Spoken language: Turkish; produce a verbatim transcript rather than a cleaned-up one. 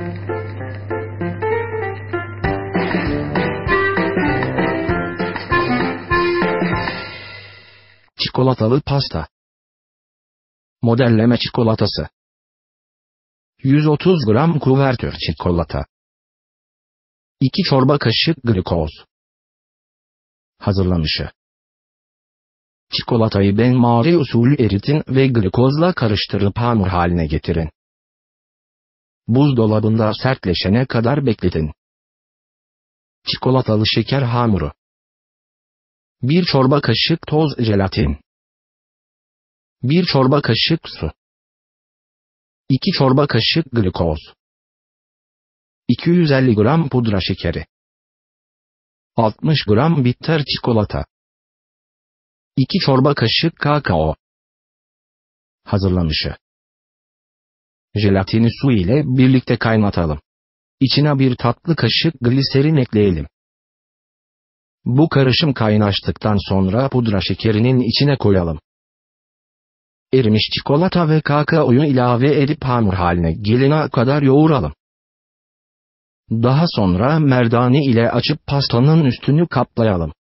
Çikolatalı pasta. Modelleme çikolatası. yüz otuz gram kuvertür çikolata. iki çorba kaşık glikoz. Hazırlanışı. Çikolatayı benmari usulü eritin ve glikozla karıştırıp hamur haline getirin. Buzdolabında sertleşene kadar bekletin. Çikolatalı şeker hamuru. bir çorba kaşık toz jelatin. bir çorba kaşık su. iki çorba kaşık glikoz. iki yüz elli gram pudra şekeri. altmış gram bitter çikolata. iki çorba kaşık kakao. Hazırlanışı. Jelatini su ile birlikte kaynatalım. İçine bir tatlı kaşık gliserin ekleyelim. Bu karışım kaynaştıktan sonra pudra şekerinin içine koyalım. Erimiş çikolata ve kakaoyu ilave edip hamur haline gelene kadar yoğuralım. Daha sonra merdane ile açıp pastanın üstünü kaplayalım.